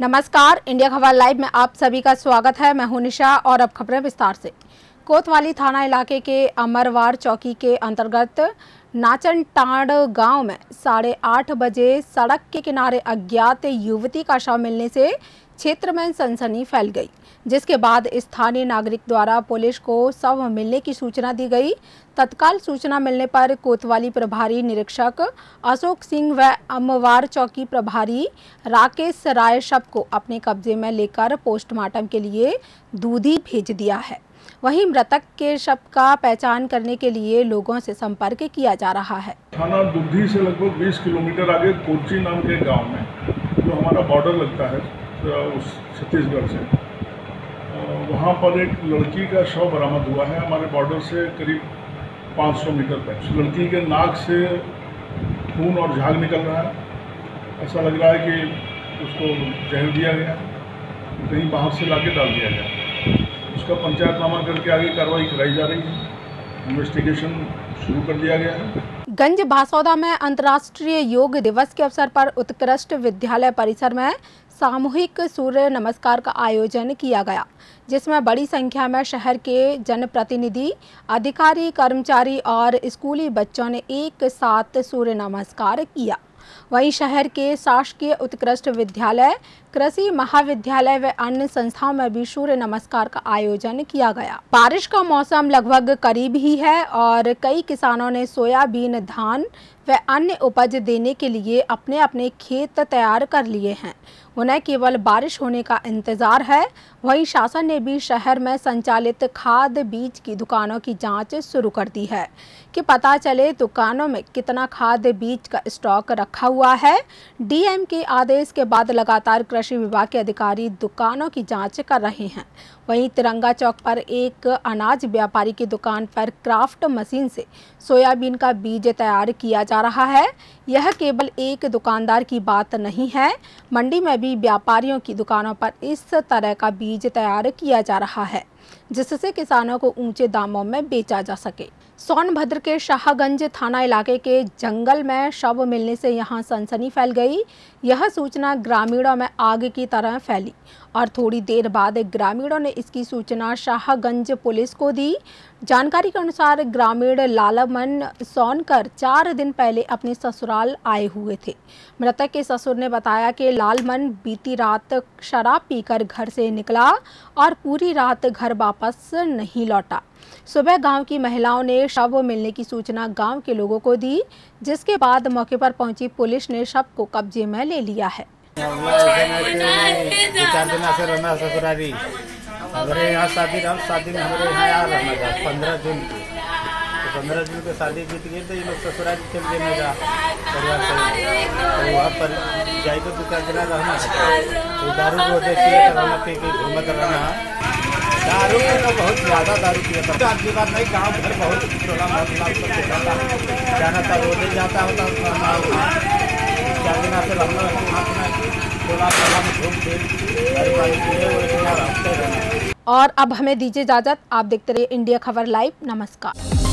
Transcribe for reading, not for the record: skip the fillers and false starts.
नमस्कार, इंडिया खबर लाइव में आप सभी का स्वागत है। मैं हूं निशा और अब खबरें विस्तार से। कोतवाली थाना इलाके के अमरवार चौकी के अंतर्गत नाचनटांड गांव में 8:30 बजे सड़क के किनारे अज्ञात युवती का शव मिलने से क्षेत्र में सनसनी फैल गई, जिसके बाद स्थानीय नागरिक द्वारा पुलिस को शव मिलने की सूचना दी गई। तत्काल सूचना मिलने पर कोतवाली प्रभारी निरीक्षक अशोक सिंह व अमरवार चौकी प्रभारी राकेश राय शव को अपने कब्जे में लेकर पोस्टमार्टम के लिए दूधी भेज दिया है। वहीं मृतक के शव का पहचान करने के लिए लोगों से संपर्क किया जा रहा है। थाना दुधी से लगभग 20 किलोमीटर आगे कोची नाम के गांव में, जो हमारा बॉर्डर लगता है छत्तीसगढ़ से, वहाँ पर एक लड़की का शव बरामद हुआ है। हमारे बॉर्डर से करीब 500 मीटर पर लड़की के नाक से खून और झाग निकल रहा है। ऐसा लग रहा है कि उसको जहर दिया गया, कहीं बाहर से लाके डाल दिया गया। उसका पंचायतनामा करके आगे कार्रवाई कराई जा रही है। इन्वेस्टिगेशन शुरू कर दिया गया है। गंज बासौदा में अंतर्राष्ट्रीय योग दिवस के अवसर पर उत्कृष्ट विद्यालय परिसर में सामूहिक सूर्य नमस्कार का आयोजन किया गया, जिसमें बड़ी संख्या में शहर के जनप्रतिनिधि, अधिकारी, कर्मचारी और स्कूली बच्चों ने एक साथ सूर्य नमस्कार किया। वहीं शहर के शासकीय उत्कृष्ट विद्यालय, कृषि महाविद्यालय व अन्य संस्थाओं में भी सूर्य नमस्कार का आयोजन किया गया। बारिश का मौसम लगभग करीब ही है और कई किसानों ने सोयाबीन, धान व अन्य उपज देने के लिए अपने अपने खेत तैयार कर लिए हैं। उन्हें केवल बारिश होने का इंतजार है। वहीं शासन ने भी शहर में संचालित खाद बीज की दुकानों की जांच शुरू कर दी है कि पता चले दुकानों में कितना खाद बीज का स्टॉक रखा हुआ है। डीएम के आदेश के बाद लगातार कृषि विभाग के अधिकारी दुकानों की जांच कर रहे हैं। वहीं तिरंगा चौक पर एक अनाज व्यापारी की दुकान पर क्राफ्ट मशीन से सोयाबीन का बीज तैयार किया जा रहा है। यह केवल एक दुकानदार की बात नहीं है, मंडी में भी व्यापारियों की दुकानों पर इस तरह का बीज तैयार किया जा रहा है, जिससे किसानों को ऊंचे दामों में बेचा जा सके। सोनभद्र के शाहगंज थाना इलाके के जंगल में शव मिलने से यहां सनसनी फैल गई। यह सूचना ग्रामीणों में आग की तरह फैली और थोड़ी देर बाद ग्रामीणों ने इसकी सूचना शाहगंज पुलिस को दी। जानकारी के अनुसार ग्रामीण लालमन सोनकर 4 दिन पहले अपने ससुराल आए हुए थे। मृतक के ससुर ने बताया कि लालमन बीती रात शराब पीकर घर से निकला और पूरी रात घर वापस नहीं लौटा। सुबह गांव की महिलाओं ने शव मिलने की सूचना गांव के लोगों को दी, जिसके बाद मौके पर पहुंची पुलिस ने शव को कब्जे में ले लिया है। 4 दिन से रहना ससुरारी हमारे यहाँ शादी में हमारे यहाँ आ रहना था 15 जून की। तो 15 जून को शादी बीत गई तो ये लोग ससुरारी चल गए मेरा परिवार से। तो वहाँ पर जाए तो 2-4 दिन रहना है। तो दारू को देखिए पी के घूमत रहना। दारू तो बहुत ज़्यादा दारू पिया था। अगली बार नहीं, गाँव घर बहुत टोला मोहल्ला जाना था, रोज जाता होता 4 दिन से रहना और अब हमें दीजिए इजाजत। आप देखते रहिए इंडिया खबर लाइव। नमस्कार।